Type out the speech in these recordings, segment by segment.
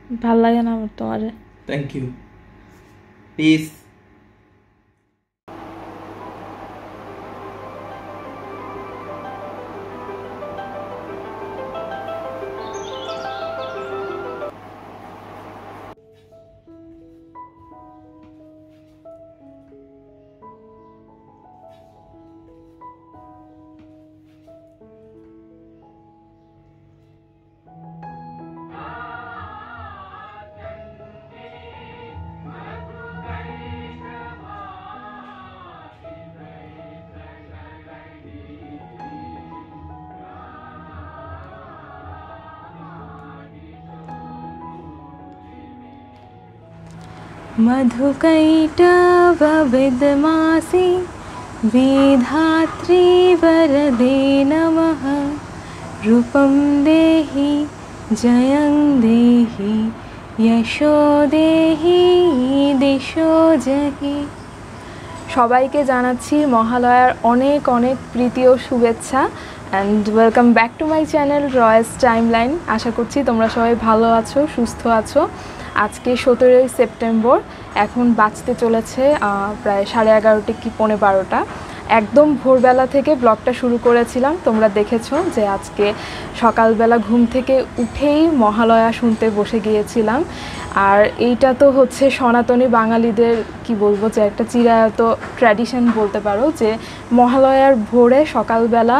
ভাল লাগে না আমার তোমারে। Thank you. পিস। मधुकैटवविद्मासि विधात्री वरदे नमः। रूपं देहि जयं देहि यशो देहि दिशो जहि। সবাইকে জানাচ্ছি মহালয়ার অনেক অনেক প্রীতি ও শুভেচ্ছা and welcome back to my channel Roy's timeline. আশা করছি তোমরা সবাই ভালো আছো, সুস্থ আছো। আজকে 17ই সেপ্টেম্বর, এখন বাজতে চলেছে প্রায় 11:30 কি 11:15। একদম ভোরবেলা থেকে ব্লগটা শুরু করেছিলাম। তোমরা দেখেছো যে আজকে সকালবেলা ঘুম থেকে উঠেই মহালয়া শুনতে বসে গিয়েছিলাম। আর এইটা তো হচ্ছে সনাতনী বাঙালিদের কি বলবো যে একটা চিরায়ত ট্র্যাডিশন বলতে পারো, যে মহালয়ার ভোরে সকালবেলা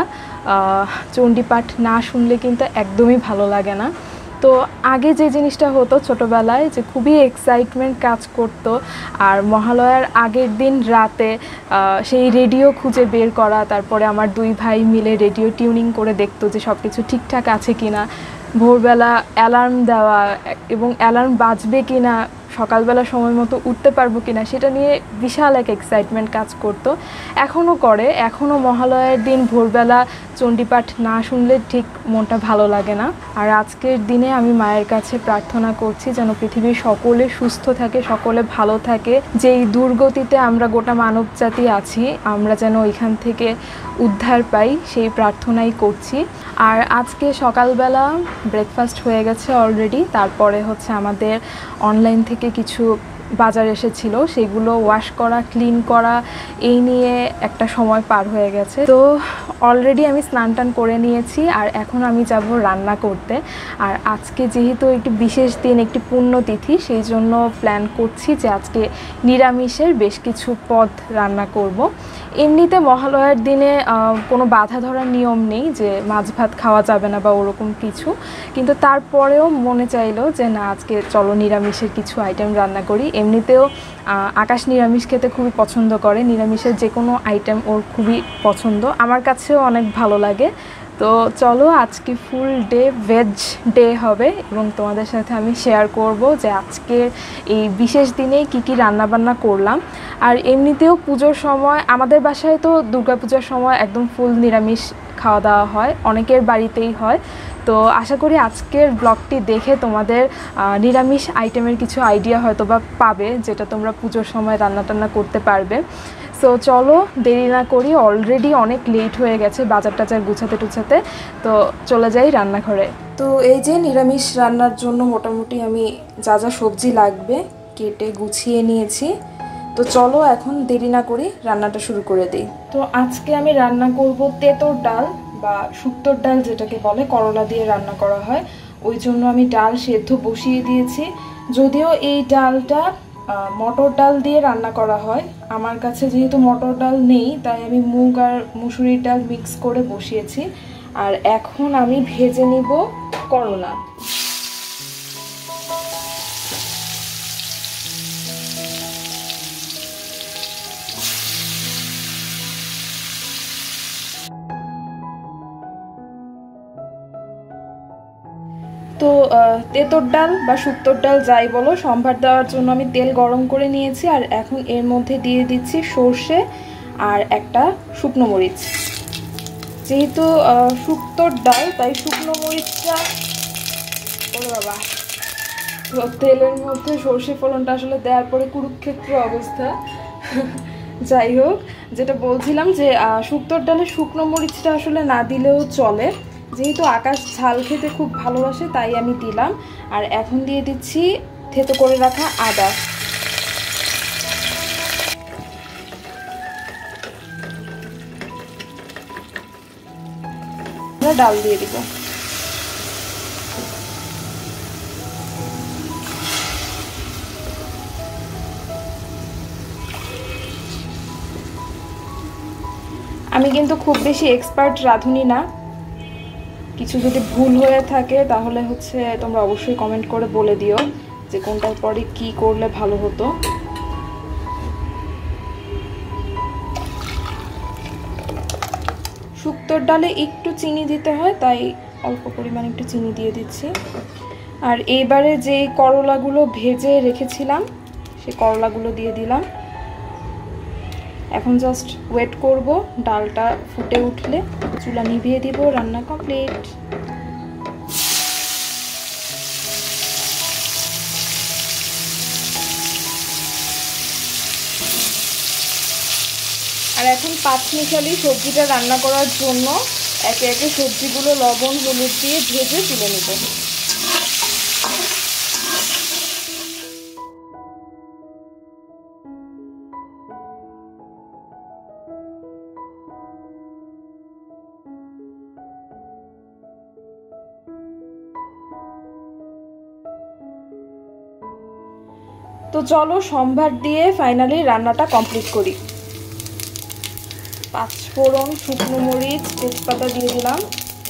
চণ্ডীপাঠ না শুনলে কিন্তু একদমই ভালো লাগে না। তো আগে যে জিনিসটা হতো ছোটোবেলায়, যে খুবই এক্সাইটমেন্ট কাজ করতো, আর মহালয়ার আগের দিন রাতে সেই রেডিও খুঁজে বের করা, তারপরে আমার দুই ভাই মিলে রেডিও টিউনিং করে দেখতো যে সব কিছু ঠিকঠাক আছে কিনা, ভোরবেলা অ্যালার্ম দেওয়া এবং অ্যালার্ম বাজবে কিনা, সকালবেলা সময় মতো উঠতে পারবো কিনা, সেটা নিয়ে বিশাল এক এক্সাইটমেন্ট কাজ করতো। এখনও করে, এখনও মহালয়ার দিন ভোরবেলা চণ্ডীপাঠ না শুনলে ঠিক মনটা ভালো লাগে না। আর আজকের দিনে আমি মায়ের কাছে প্রার্থনা করছি যেন পৃথিবীর সকলে সুস্থ থাকে, সকলে ভালো থাকে, যেই দুর্গতিতে আমরা গোটা মানব জাতি আছি আমরা যেন ওইখান থেকে উদ্ধার পাই, সেই প্রার্থনাই করছি। আর আজকে সকালবেলা ব্রেকফাস্ট হয়ে গেছে অলরেডি, তারপরে হচ্ছে আমাদের অনলাইন থেকে কিছু বাজার এসেছিল, সেগুলো ওয়াশ করা, ক্লিন করা, এই নিয়ে একটা সময় পার হয়ে গেছে। তো অলরেডি আমি স্নান টান করে নিয়েছি, আর এখন আমি যাব রান্না করতে। আর আজকে যেহেতু একটি বিশেষ দিন, একটি পুণ্যতিথি, সেই জন্য প্ল্যান করছি যে আজকে নিরামিষের বেশ কিছু পদ রান্না করব। এমনিতে মহালয়ার দিনে কোনো বাধা ধরার নিয়ম নেই যে মাছ ভাত খাওয়া যাবে না বা ওরকম কিছু, কিন্তু তারপরেও মনে চাইলো যে না, আজকে চলো নিরামিষের কিছু আইটেম রান্না করি। এমনিতেও আকাশ নিরামিষ খেতে খুবই পছন্দ করে, নিরামিষের যে কোনো আইটেম ওর খুবই পছন্দ, আমার কাছেও অনেক ভালো লাগে। তো চলো, আজকে ফুল ডে ভেজ ডে হবে এবং তোমাদের সাথে আমি শেয়ার করব যে আজকের এই বিশেষ দিনে কি কি রান্নাবান্না করলাম। আর এমনিতেও পুজোর সময় আমাদের বাসায় তো দুর্গাপূজার সময় একদম ফুল নিরামিষ খাওয়া দাওয়া হয়, অনেকের বাড়িতেই হয়। তো আশা করি আজকের ব্লগটি দেখে তোমাদের নিরামিষ আইটেমের কিছু আইডিয়া হয়তো বা পাবে, যেটা তোমরা পুজোর সময় রান্না টান্না করতে পারবে। সো চলো দেরি না করি, অলরেডি অনেক লেট হয়ে গেছে বাজার টাজার গুছাতে টুছাতে। তো চলে যাই রান্নাঘরে। তো এই যে নিরামিষ রান্নার জন্য মোটামুটি আমি যা যা সবজি লাগবে কেটে গুছিয়ে নিয়েছি। তো চলো এখন দেরি না করি রান্নাটা শুরু করে দিই। তো আজকে আমি রান্না করব তেঁতুর ডাল বা শুক্তোর ডাল, যেটাকে বলে, করলা দিয়ে রান্না করা হয়। ওই জন্য আমি ডাল সেদ্ধ বসিয়ে দিয়েছি। যদিও এই ডালটা মটর ডাল দিয়ে রান্না করা হয়, আমার কাছে যেহেতু মটর ডাল নেই তাই আমি মুগ আর মুসুরির ডাল মিক্স করে বসিয়েছি। আর এখন আমি ভেজে নিব করলা। তো তেঁতুর ডাল বা শুক্তোর ডাল যাই বলো, সম্ভার দেওয়ার জন্য আমি তেল গরম করে নিয়েছি, আর এখন এর মধ্যে দিয়ে দিচ্ছি সর্ষে আর একটা শুকনো মরিচ। যেহেতু শুক্তোর ডাল তাই শুকনো মরিচটা, ওরে বাবা, তো তেলের মধ্যে সর্ষে ফোড়নটা আসলে দেওয়ার পরে কুরুক্ষেত্র অবস্থা। যাই হোক, যেটা বলছিলাম যে শুক্তোর ডালে শুকনো মরিচটা আসলে না দিলেও চলে, যেহেতু আকাশ ঝাল খেতে খুব ভালোবাসে তাই আমি দিলাম। আর এখন দিয়ে দিচ্ছি থেতো করে রাখা আদা। ডাল দিয়ে দিব। আমি কিন্তু খুব বেশি এক্সপার্ট রাঁধুনি না, কিছু যদি ভুল হয়ে থাকে তাহলে হচ্ছে তোমরা অবশ্যই কমেন্ট করে বলে দিও যে কোনটার পরে কি করলে ভালো হতো। শুক্তোর ডালে একটু চিনি দিতে হয়, তাই অল্প পরিমাণ একটু চিনি দিয়ে দিচ্ছি। আর এইবারে যে করলাগুলো ভেজে রেখেছিলাম সেই করলাগুলো দিয়ে দিলাম। এখন জাস্ট ওয়েট করব, ডালটা ফুটে উঠলে চুলা নিভিয়ে দিব, রান্না কমপ্লিট। আর এখন 5 মিশালি সবজিটা রান্না করার জন্য একে একে সবজিগুলো লবণ হলুদ দিয়ে ভেজে তুলে নেব। তো চলো সম্ভার দিয়ে ফাইনালি রান্নাটা কমপ্লিট করি। 5 ফোড়ন, শুকনো মরিচ, তেজপাতা দিয়ে দিলাম।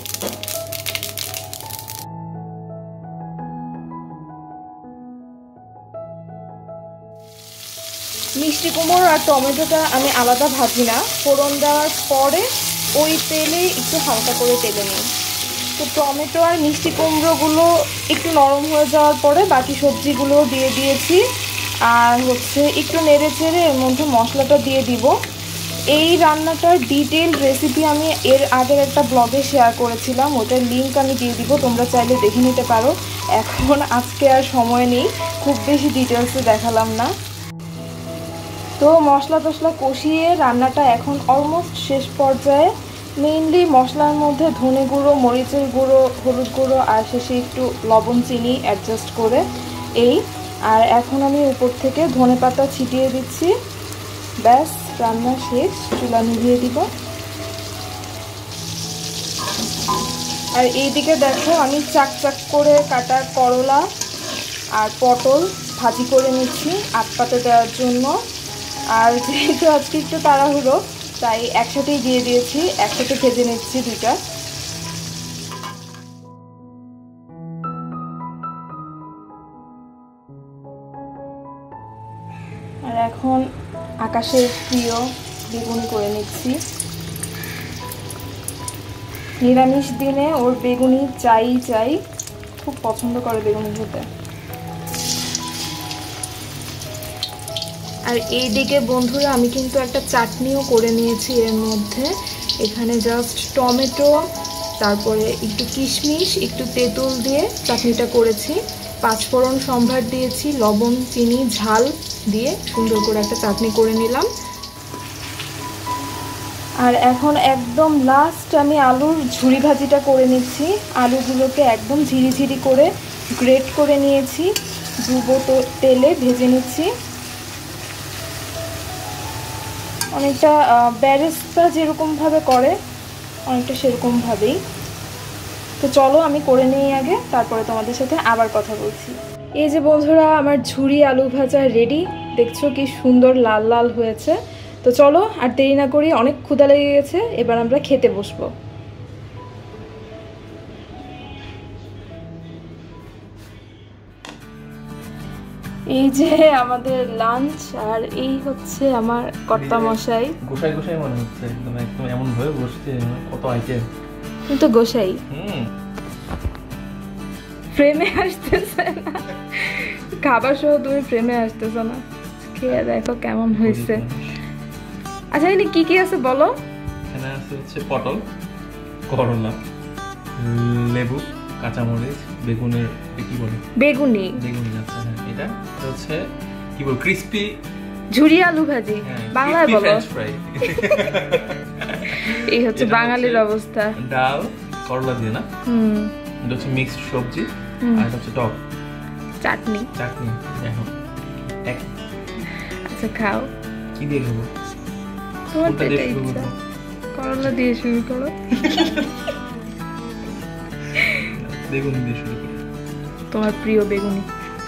মিষ্টি কুমড়ো আর টমেটোটা আমি আলাদা ভাজি না, ফোড়ন দেওয়ার পরে ওই তেলে একটু হালকা করে তেলে নিই। তো টমেটো আর মিষ্টি কুমড়োগুলো একটু নরম হয়ে যাওয়ার পরে বাকি সবজিগুলো দিয়ে দিয়েছি। আর হচ্ছে একটু নেড়ে চেড়ে এর মধ্যে মশলাটা দিয়ে দিব। এই রান্নাটার ডিটেইল রেসিপি আমি এর আগের একটা ব্লগে শেয়ার করেছিলাম, ওটার লিঙ্ক আমি দিয়ে দিব, তোমরা চাইলে দেখে নিতে পারো। এখন আজকে আর সময় নেই, খুব বেশি ডিটেলসে দেখালাম না। তো মশলা টশলা কষিয়ে রান্নাটা এখন অলমোস্ট শেষ পর্যায়ে। মেইনলি মশলার মধ্যে ধনে গুঁড়ো, মরিচের গুঁড়ো, হলুদ গুঁড়ো আর শেষে একটু লবণ চিনি অ্যাডজাস্ট করে এই। আর এখন আমি উপর থেকে ধনেপাতা ছিটিয়ে দিচ্ছি। ব্যাস রান্না শেষ, চুলা নিভিয়ে দিব। আর এইদিকে দেখো আমি চাক চাক করে কাটা করলা আর পটল ভাজি করে নিচ্ছি আট পাতে দেওয়ার জন্য। আর যেহেতু আজকে একটু তাড়াহুড়ো তাই একসাথেই দিয়ে দিয়েছি, একসাথে ভেজে নিচ্ছি দুটা। আর এখন আকাশের প্রিয় বেগুনি করে নিচ্ছি। নিরামিষ দিনে ওর বেগুনি চাই, খুব পছন্দ করে বেগুনি খেতে। আর এইদিকে বন্ধুরা আমি কিন্তু একটা চাটনিও করে নিয়েছি এর মধ্যে। এখানে জাস্ট টমেটো, তারপরে একটু কিশমিশ, একটু তেঁতুল দিয়ে চাটনিটা করেছি। 5 ফোড়ন সম্ভার দিয়েছি, লবণ চিনি ঝাল দিয়ে সুন্দর করে একটা চাটনি করে নিলাম। আর এখন একদম লাস্ট আমি আলুর ঝুরি ভাজিটা করে নিচ্ছি। আলুগুলোকে একদম ঝিরিঝিরি করে গ্রেট করে নিয়েছি, ডুবো তেলে ভেজে নিচ্ছি। অনেকটা বেরেস্তা যেরকমভাবে করে অনেকটা সেরকমভাবেই। তো চলো আমি করে নিই আগে, তারপরে তোমাদের সাথে আবার কথা বলছি। এই যে বন্ধুরা আমার ঝুরি আলু ভাজা রেডি, দেখছো কি সুন্দর লাল লাল হয়েছে। তো চলো আর দেরি না করি, অনেক ক্ষুধা লেগে গেছে, এবার আমরা খেতে বসবো। এই যে আমাদের লাঞ্চ, আর এই হচ্ছে আমার কর্তা মশাই। গোসাই গোসাই মনে হচ্ছে, একদম একদম এমন ভাবে বসছে, কত আইটেম। তুমি তো গোসাই, ফ্রেমে আসতেছে না, খাবার সহ তুমি ফ্রেমে আসতেছো না। খেয়ে দেখো কেমন হয়েছে। আচ্ছা এখানে কি কি আছে বলো? এখানে আছে হচ্ছে পটল, করলা, লেবু, কাঁচামরিচ, বেগুনের কি বলে, বেগুনি। আচ্ছা হ্যাঁ, এটা হচ্ছে কি বল, ক্রিসপি ঝুরি আলু ভাজি, বাংলায় বলো। এই হচ্ছে বাঙালির অবস্থা। ডাল, করলা দিয়ে না? এটা হচ্ছে মিক্সড সবজি আর এটা হচ্ছে টক চাটনি। দেখো আচ্ছা খাও। কি দিয়ে খাবো? তোমার যেটা ইচ্ছা। করলা দিয়ে শুরু করো। বেগুন দিয়ে শুরু করি। তোমার প্রিয় বেগুনি।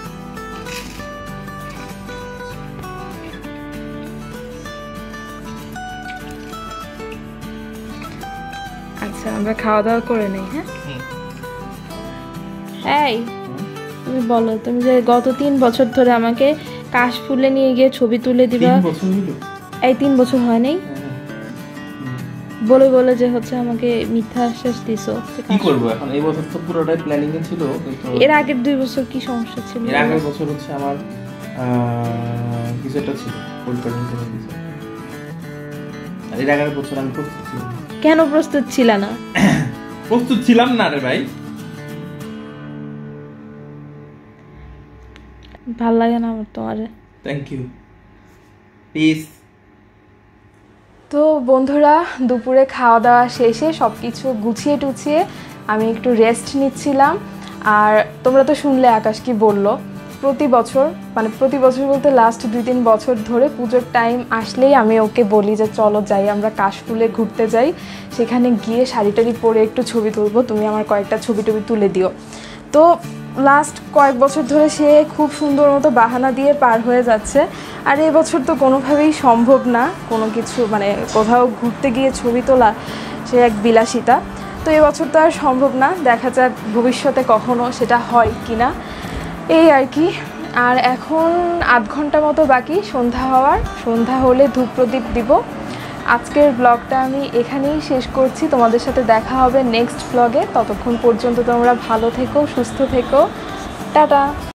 আচ্ছা আমরা খাওয়া দাওয়া করে নেই। হ্যাঁ এই তুমি বলো, তুমি যে গত 3 বছর ধরে আমাকে কাশফুলে নিয়ে গিয়ে ছবি তুলে দিবা। 3 বছর হলো? এই 3 বছর হয় নাই? বলে বলে যে হচ্ছে আমাকে মিথ্যা আশ্বাস দিছো। কি করব এখন? এই বছর তো পুরোটাই প্ল্যানিং এ ছিল। এর আগের 2 বছর কি সমস্যা ছিল? এর আগের বছর হচ্ছে আমার কিছু একটা ছিল, পরিকল্পনা ছিল কিছু। আর এর আগের বছর আমি প্রস্তুত ছিলাম। কেন প্রস্তুত ছিল না? প্রস্তুত ছিলাম না রে ভাই। ভাল লাগে না আমার তোমারে। Thank you. পিস। তো বন্ধুরা, দুপুরে খাওয়া দাওয়া শেষে সব কিছু গুছিয়ে টুছিয়ে আমি একটু রেস্ট নিচ্ছিলাম। আর তোমরা তো শুনলে আকাশ কি বলল, প্রতি বছর বলতে লাস্ট 2-3 বছর ধরে পুজোর টাইম আসলেই আমি ওকে বলি যে চলো যাই আমরা কাশফুলে ঘুরতে যাই, সেখানে গিয়ে শাড়ি টাড়ি পরে একটু ছবি তুলবো, তুমি আমার কয়েকটা ছবি টবি তুলে দিও। তো লাস্ট কয়েক বছর ধরে সে খুব সুন্দর মতো বাহানা দিয়ে পার হয়ে যাচ্ছে। আর এবছর তো কোনোভাবেই সম্ভব না কোনো কিছু, কোথাও ঘুরতে গিয়ে ছবি তোলা, সে এক বিলাসিতা। তো এবছর তো আর সম্ভব না, দেখা যাক ভবিষ্যতে কখনো সেটা হয় কি না, এই আর কি। আর এখন 8 ঘন্টা মতো বাকি সন্ধ্যা হওয়ার। সন্ধ্যা হলে ধূপ প্রদীপ দিব। আজকের ব্লগটা আমি এখানেই শেষ করছি। তোমাদের সাথে দেখা হবে নেক্সট ব্লগে। ততক্ষণ পর্যন্ত তোমরা ভালো থেকো, সুস্থ থেকো। টাটা।